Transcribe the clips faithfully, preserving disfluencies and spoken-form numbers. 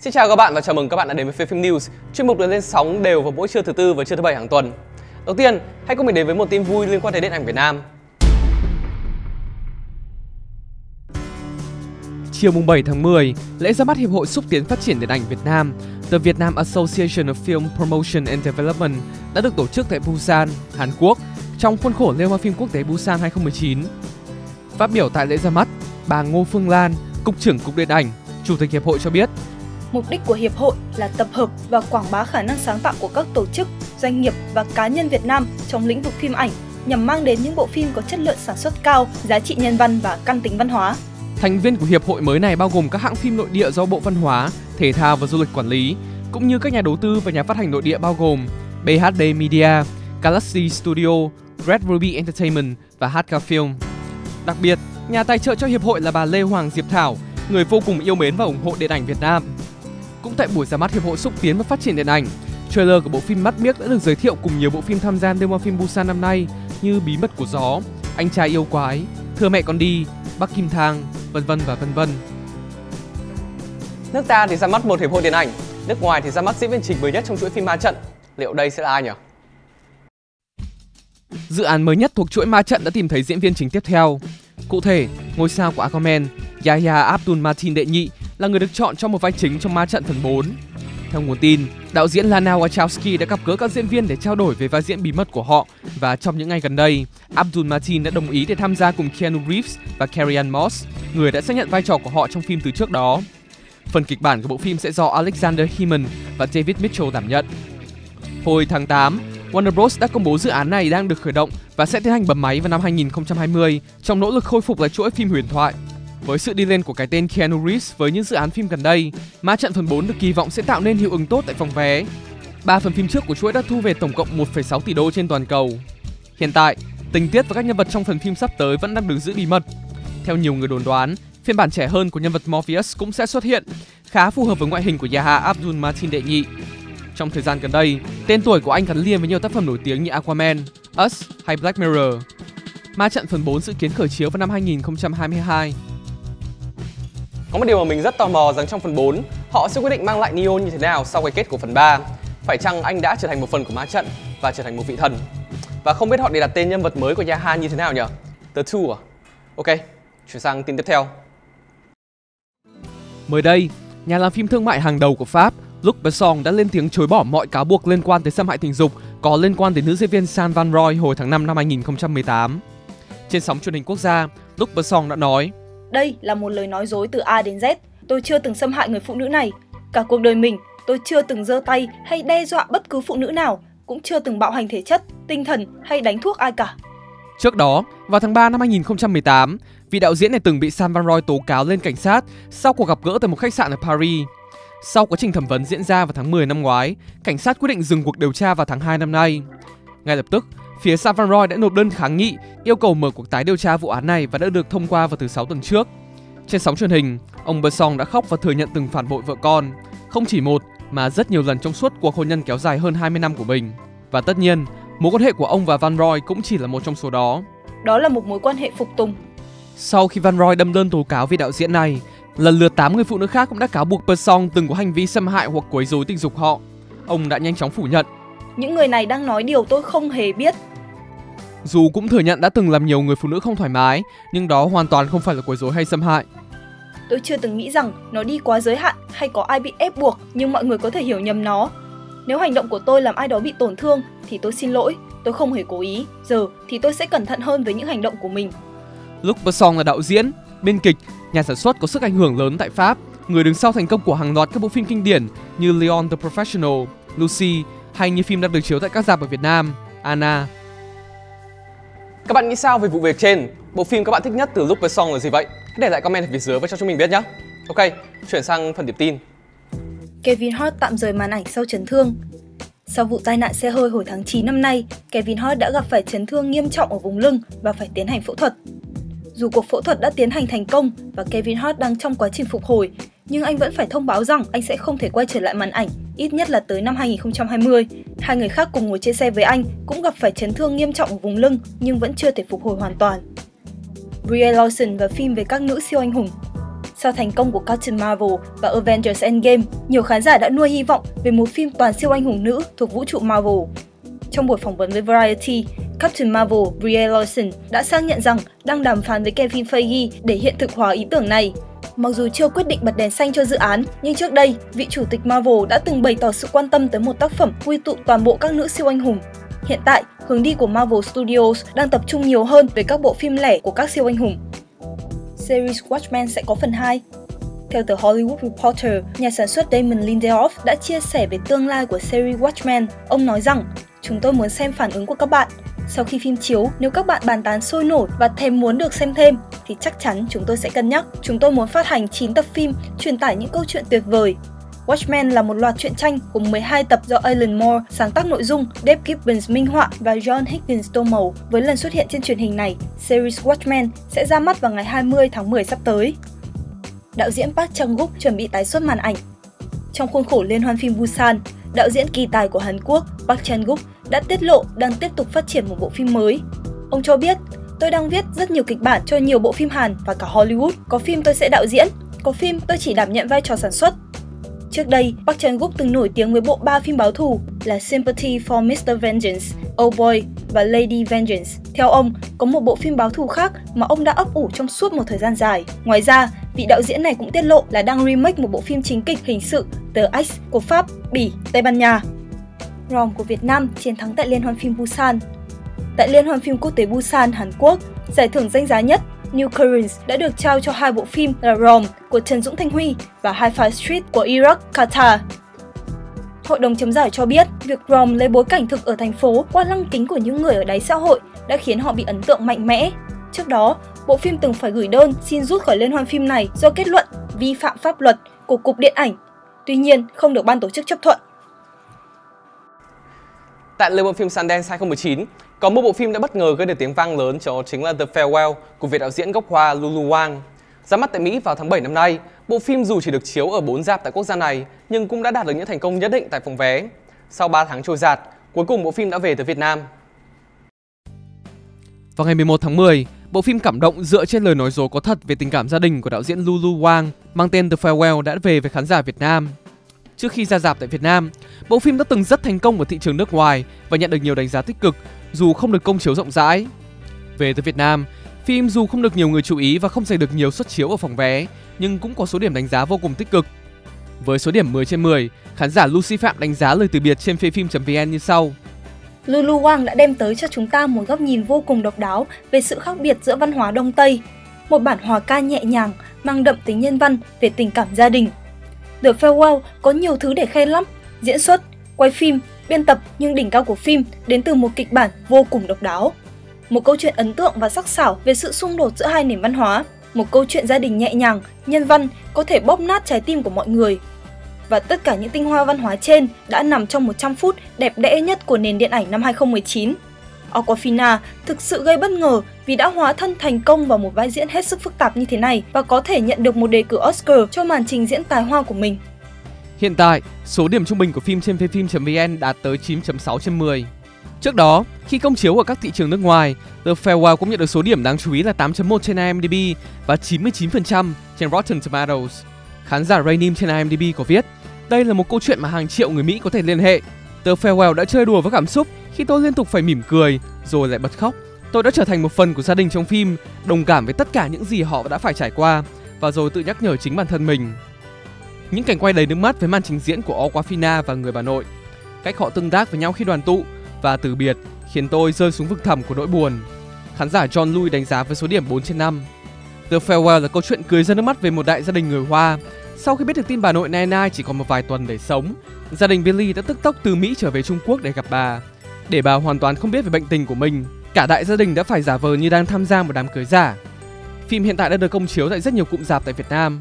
Xin chào các bạn và chào mừng các bạn đã đến với Phê Phim News, chuyên mục được lên sóng đều vào mỗi trưa thứ tư và trưa thứ bảy hàng tuần. Đầu tiên, hãy cùng mình đến với một tin vui liên quan đến điện ảnh Việt Nam. Chiều bảy tháng mười, lễ ra mắt Hiệp hội xúc tiến phát triển điện ảnh Việt Nam, The Vietnam Association of Film Promotion and Development, đã được tổ chức tại Busan, Hàn Quốc, trong khuôn khổ Liên hoan phim quốc tế Busan hai không một chín. Phát biểu tại lễ ra mắt, bà Ngô Phương Lan, Cục trưởng Cục Điện ảnh, Chủ tịch Hiệp hội cho biết, mục đích của Hiệp hội là tập hợp và quảng bá khả năng sáng tạo của các tổ chức, doanh nghiệp và cá nhân Việt Nam trong lĩnh vực phim ảnh, nhằm mang đến những bộ phim có chất lượng sản xuất cao, giá trị nhân văn và căn tính văn hóa. Thành viên của Hiệp hội mới này bao gồm các hãng phim nội địa do Bộ Văn hóa, Thể thao và Du lịch quản lý, cũng như các nhà đầu tư và nhà phát hành nội địa bao gồm bê hát đê Media, Galaxy Studio, Red Ruby Entertainment và hát ca Film. Đặc biệt, nhà tài trợ cho Hiệp hội là bà Lê Hoàng Diệp Thảo, người vô cùng yêu mến và ủng hộ điện ảnh Việt Nam. Cũng tại buổi ra mắt Hiệp hội xúc tiến và phát triển điện ảnh, trailer của bộ phim Mắt Biếc đã được giới thiệu cùng nhiều bộ phim tham gia Liên hoan phim Busan năm nay như Bí mật của gió, Anh trai yêu quái, Thưa mẹ con đi, Bắc Kim Thang, vân vân và vân vân. Nước ta thì ra mắt một hiệp hội điện ảnh, nước ngoài thì ra mắt diễn viên chính mới nhất trong chuỗi phim Ma Trận. Liệu đây sẽ là ai nhỉ? Dự án mới nhất thuộc chuỗi Ma Trận đã tìm thấy diễn viên chính tiếp theo. Cụ thể, ngôi sao của Aquaman, Yahya Abdul Mateen đệ nhị là người được chọn cho một vai chính trong Ma Trận phần bốn. Theo nguồn tin, đạo diễn Lana Wachowski đã gặp gỡ các diễn viên để trao đổi về vai diễn bí mật của họ, và trong những ngày gần đây, Abdul Mateen đã đồng ý để tham gia cùng Keanu Reeves và Carrie-Anne Moss, người đã xác nhận vai trò của họ trong phim từ trước đó. Phần kịch bản của bộ phim sẽ do Alexander Heyman và David Mitchell đảm nhận. Hồi tháng tám, Warner Bros đã công bố dự án này đang được khởi động và sẽ tiến hành bấm máy vào năm hai nghìn không trăm hai mươi trong nỗ lực khôi phục lại chuỗi phim huyền thoại. Với sự đi lên của cái tên Keanu Reeves với những dự án phim gần đây, Ma Trận phần bốn được kỳ vọng sẽ tạo nên hiệu ứng tốt tại phòng vé. Ba phần phim trước của chuỗi đã thu về tổng cộng một phẩy sáu tỷ đô trên toàn cầu. Hiện tại, tình tiết và các nhân vật trong phần phim sắp tới vẫn đang được giữ bí mật. Theo nhiều người đồn đoán, phiên bản trẻ hơn của nhân vật Morpheus cũng sẽ xuất hiện, khá phù hợp với ngoại hình của Yahya Abdul Mateen đệ nhị. Trong thời gian gần đây, tên tuổi của anh gắn liền với nhiều tác phẩm nổi tiếng như Aquaman, Us hay Black Mirror. Ma Trận phần bốn dự kiến khởi chiếu vào năm hai nghìn không trăm hai mươi hai. Có một điều mà mình rất tò mò rằng trong phần bốn, họ sẽ quyết định mang lại Neo như thế nào sau cái kết của phần ba. Phải chăng anh đã trở thành một phần của Ma Trận và trở thành một vị thần? Và không biết họ để đặt tên nhân vật mới của Yahya như thế nào nhỉ? The Two à? Ok, chuyển sang tin tiếp theo. Mới đây, nhà làm phim thương mại hàng đầu của Pháp, Luc Besson đã lên tiếng chối bỏ mọi cáo buộc liên quan tới xâm hại tình dục có liên quan đến nữ diễn viên San Van Roy hồi tháng năm năm hai nghìn không trăm mười tám. Trên sóng truyền hình quốc gia, Luc Besson đã nói: đây là một lời nói dối từ A đến Z. Tôi chưa từng xâm hại người phụ nữ này. Cả cuộc đời mình, tôi chưa từng giơ tay hay đe dọa bất cứ phụ nữ nào, cũng chưa từng bạo hành thể chất, tinh thần hay đánh thuốc ai cả. Trước đó, vào tháng ba năm hai nghìn không trăm mười tám, vị đạo diễn này từng bị San Van Roy tố cáo lên cảnh sát sau cuộc gặp gỡ tại một khách sạn ở Paris. Sau quá trình thẩm vấn diễn ra vào tháng mười năm ngoái, cảnh sát quyết định dừng cuộc điều tra vào tháng hai năm nay. Ngay lập tức, phía San Van Roy đã nộp đơn kháng nghị yêu cầu mở cuộc tái điều tra vụ án này và đã được thông qua vào thứ sáu tuần trước. Trên sóng truyền hình, ông Besson đã khóc và thừa nhận từng phản bội vợ con, không chỉ một mà rất nhiều lần trong suốt cuộc hôn nhân kéo dài hơn hai mươi năm của mình. Và tất nhiên, mối quan hệ của ông và Van Roy cũng chỉ là một trong số đó. Đó là một mối quan hệ phục tùng. Sau khi Van Roy đâm đơn tố cáo vị đạo diễn này, lần lượt tám người phụ nữ khác cũng đã cáo buộc Besson từng có hành vi xâm hại hoặc quấy rối tình dục họ. Ông đã nhanh chóng phủ nhận: những người này đang nói điều tôi không hề biết. Dù cũng thừa nhận đã từng làm nhiều người phụ nữ không thoải mái, nhưng đó hoàn toàn không phải là quấy rối hay xâm hại. Tôi chưa từng nghĩ rằng nó đi quá giới hạn hay có ai bị ép buộc, nhưng mọi người có thể hiểu nhầm nó. Nếu hành động của tôi làm ai đó bị tổn thương thì tôi xin lỗi, tôi không hề cố ý. Giờ thì tôi sẽ cẩn thận hơn với những hành động của mình. Luc Besson là đạo diễn, biên kịch, nhà sản xuất có sức ảnh hưởng lớn tại Pháp, người đứng sau thành công của hàng loạt các bộ phim kinh điển như Leon the Professional, Lucy hay như phim đang được chiếu tại các rạp ở Việt Nam, Anna. Các bạn nghĩ sao về vụ việc trên? Bộ phim các bạn thích nhất từ Luc Besson là gì vậy? Hãy để lại comment ở phía dưới và cho chúng mình biết nhé. Ok, chuyển sang phần điểm tin. Kevin Hart tạm rời màn ảnh sau chấn thương. Sau vụ tai nạn xe hơi hồi tháng chín năm nay, Kevin Hart đã gặp phải chấn thương nghiêm trọng ở vùng lưng và phải tiến hành phẫu thuật. Dù cuộc phẫu thuật đã tiến hành thành công và Kevin Hart đang trong quá trình phục hồi, nhưng anh vẫn phải thông báo rằng anh sẽ không thể quay trở lại màn ảnh, ít nhất là tới năm hai nghìn không trăm hai mươi. Hai người khác cùng ngồi trên xe với anh cũng gặp phải chấn thương nghiêm trọng ở vùng lưng nhưng vẫn chưa thể phục hồi hoàn toàn. Brie Larson và phim về các nữ siêu anh hùng. Sau thành công của Captain Marvel và Avengers Endgame, nhiều khán giả đã nuôi hy vọng về một phim toàn siêu anh hùng nữ thuộc vũ trụ Marvel. Trong buổi phỏng vấn với Variety, Captain Marvel Brie Larson đã xác nhận rằng đang đàm phán với Kevin Feige để hiện thực hóa ý tưởng này. Mặc dù chưa quyết định bật đèn xanh cho dự án, nhưng trước đây, vị chủ tịch Marvel đã từng bày tỏ sự quan tâm tới một tác phẩm quy tụ toàn bộ các nữ siêu anh hùng. Hiện tại, hướng đi của Marvel Studios đang tập trung nhiều hơn về các bộ phim lẻ của các siêu anh hùng. Series Watchmen sẽ có phần hai. Theo tờ Hollywood Reporter, nhà sản xuất Damon Lindelof đã chia sẻ về tương lai của series Watchmen. Ông nói rằng, chúng tôi muốn xem phản ứng của các bạn. Sau khi phim chiếu, nếu các bạn bàn tán sôi nổi và thèm muốn được xem thêm, thì chắc chắn chúng tôi sẽ cân nhắc. Chúng tôi muốn phát hành chín tập phim, truyền tải những câu chuyện tuyệt vời. Watchmen là một loạt truyện tranh gồm mười hai tập do Alan Moore sáng tác nội dung, Dave Gibbons minh họa và John Higgins tô màu. Với lần xuất hiện trên truyền hình này, series Watchmen sẽ ra mắt vào ngày hai mươi tháng mười sắp tới. Đạo diễn Park Chan-wook chuẩn bị tái xuất màn ảnh. Trong khuôn khổ liên hoan phim Busan, đạo diễn kỳ tài của Hàn Quốc Park Chan-wook đã tiết lộ đang tiếp tục phát triển một bộ phim mới. Ông cho biết, tôi đang viết rất nhiều kịch bản cho nhiều bộ phim Hàn và cả Hollywood. Có phim tôi sẽ đạo diễn, có phim tôi chỉ đảm nhận vai trò sản xuất. Trước đây, Park Chan-wook từng nổi tiếng với bộ ba phim báo thù là Sympathy for mít-tơ Vengeance, Oh Boy và Lady Vengeance. Theo ông, có một bộ phim báo thù khác mà ông đã ấp ủ trong suốt một thời gian dài. Ngoài ra, vị đạo diễn này cũng tiết lộ là đang remake một bộ phim chính kịch hình sự The X của Pháp, Bỉ, Tây Ban Nha. Rom của Việt Nam chiến thắng tại Liên hoan phim Busan. Tại Liên hoan phim quốc tế Busan, Hàn Quốc, giải thưởng danh giá nhất New Currents đã được trao cho hai bộ phim là Rom của Trần Dũng Thanh Huy và Hi-Fi Street của Iraq, Qatar. Hội đồng chấm giải cho biết, việc Rom lấy bối cảnh thực ở thành phố qua lăng kính của những người ở đáy xã hội đã khiến họ bị ấn tượng mạnh mẽ. Trước đó, bộ phim từng phải gửi đơn xin rút khỏi liên hoan phim này do kết luận vi phạm pháp luật của Cục Điện ảnh. Tuy nhiên, không được ban tổ chức chấp thuận. Tại lễ hội phim Sundance hai không một chín, có một bộ phim đã bất ngờ gây được tiếng vang lớn, đó chính là The Farewell của Việt đạo diễn gốc Hoa Lulu Wang. Ra mắt tại Mỹ vào tháng bảy năm nay, bộ phim dù chỉ được chiếu ở bốn rạp tại quốc gia này nhưng cũng đã đạt được những thành công nhất định tại phòng vé. Sau ba tháng trôi dạt, cuối cùng bộ phim đã về tới Việt Nam. Vào ngày mười một tháng mười, bộ phim cảm động dựa trên lời nói dối có thật về tình cảm gia đình của đạo diễn Lulu Wang mang tên The Farewell đã về với khán giả Việt Nam. Trước khi ra rạp tại Việt Nam, bộ phim đã từng rất thành công ở thị trường nước ngoài và nhận được nhiều đánh giá tích cực dù không được công chiếu rộng rãi. Về tới Việt Nam, phim dù không được nhiều người chú ý và không giành được nhiều suất chiếu ở phòng vé, nhưng cũng có số điểm đánh giá vô cùng tích cực. Với số điểm mười trên mười, khán giả Lucy Phạm đánh giá lời từ biệt trên phayphim chấm vn như sau. Lulu Wang đã đem tới cho chúng ta một góc nhìn vô cùng độc đáo về sự khác biệt giữa văn hóa Đông Tây. Một bản hòa ca nhẹ nhàng, mang đậm tính nhân văn về tình cảm gia đình. The Farewell có nhiều thứ để khen lắm, diễn xuất, quay phim, biên tập, nhưng đỉnh cao của phim đến từ một kịch bản vô cùng độc đáo. Một câu chuyện ấn tượng và sắc sảo về sự xung đột giữa hai nền văn hóa. Một câu chuyện gia đình nhẹ nhàng, nhân văn, có thể bóp nát trái tim của mọi người. Và tất cả những tinh hoa văn hóa trên đã nằm trong một trăm phút đẹp đẽ nhất của nền điện ảnh năm hai không một chín. Awkwafina thực sự gây bất ngờ vì đã hóa thân thành công vào một vai diễn hết sức phức tạp như thế này và có thể nhận được một đề cử Oscar cho màn trình diễn tài hoa của mình. Hiện tại, số điểm trung bình của phim trên phayphim chấm vn đạt tới chín chấm sáu trên mười. Trước đó, khi công chiếu ở các thị trường nước ngoài, The Farewell cũng nhận được số điểm đáng chú ý là tám chấm một trên i em đê bê và chín mươi chín phần trăm trên Rotten Tomatoes. Khán giả Raynim trên i em đê bê có viết, đây là một câu chuyện mà hàng triệu người Mỹ có thể liên hệ. The Farewell đã chơi đùa với cảm xúc khi tôi liên tục phải mỉm cười rồi lại bật khóc. Tôi đã trở thành một phần của gia đình trong phim, đồng cảm với tất cả những gì họ đã phải trải qua và rồi tự nhắc nhở chính bản thân mình. Những cảnh quay đầy nước mắt với màn trình diễn của Awkwafina và người bà nội, cách họ tương tác với nhau khi đoàn tụ và từ biệt khiến tôi rơi xuống vực thẳm của nỗi buồn. Khán giả John Louis đánh giá với số điểm bốn trên năm. The Farewell là câu chuyện cười ra nước mắt về một đại gia đình người Hoa. Sau khi biết được tin bà nội Nai chỉ còn một vài tuần để sống, gia đình Billy đã tức tốc từ Mỹ trở về Trung Quốc để gặp bà. Để bà hoàn toàn không biết về bệnh tình của mình, cả đại gia đình đã phải giả vờ như đang tham gia một đám cưới giả. Phim hiện tại đã được công chiếu tại rất nhiều cụm rạp tại Việt Nam.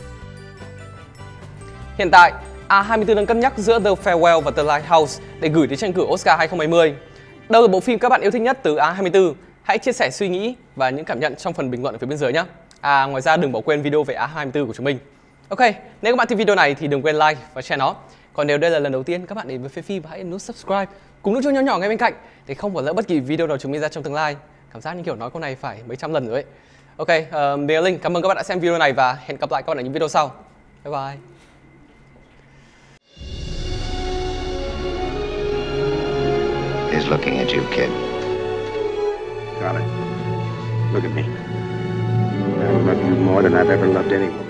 Hiện tại, A hai mươi tư đang cân nhắc giữa The Farewell và The Lighthouse để gửi đến tranh cử Oscar hai không hai không. Đâu là bộ phim các bạn yêu thích nhất từ A hai mươi tư? Hãy chia sẻ suy nghĩ và những cảm nhận trong phần bình luận ở phía bên dưới nhé. À, ngoài ra đừng bỏ quên video về A hai mươi tư của chúng mình. Ok, nếu các bạn thích video này thì đừng quên like và share nó. Còn nếu đây là lần đầu tiên các bạn đến với phayphim, hãy nút subscribe cùng nút chuông nhỏ nhỏ ngay bên cạnh để không bỏ lỡ bất kỳ video nào chúng mình ra trong tương lai. Cảm giác như kiểu nói câu này phải mấy trăm lần rồi ấy. Ok, uh, mình là Linh, cảm ơn các bạn đã xem video này và hẹn gặp lại các bạn ở những video sau. Bye bye. He's looking at you, kid. Charlie, look at me. I love you more than I've ever loved anyone.